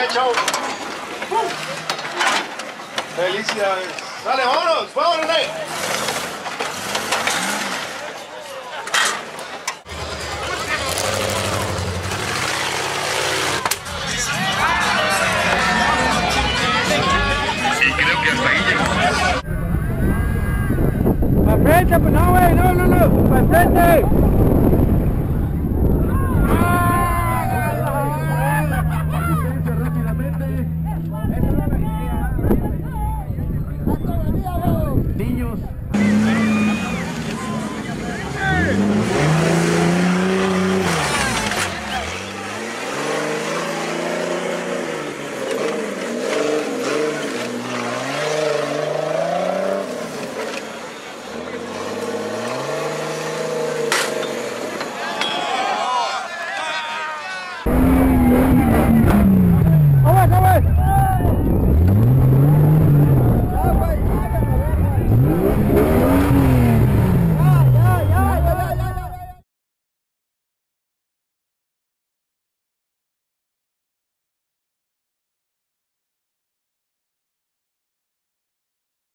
chao. Felicidades. Dale, vámonos, vámonos, Ney. Y creo que hasta ahí llegó. ¡Para frente, pues no, güey! ¡No, no, no! ¡Para frente! Niños.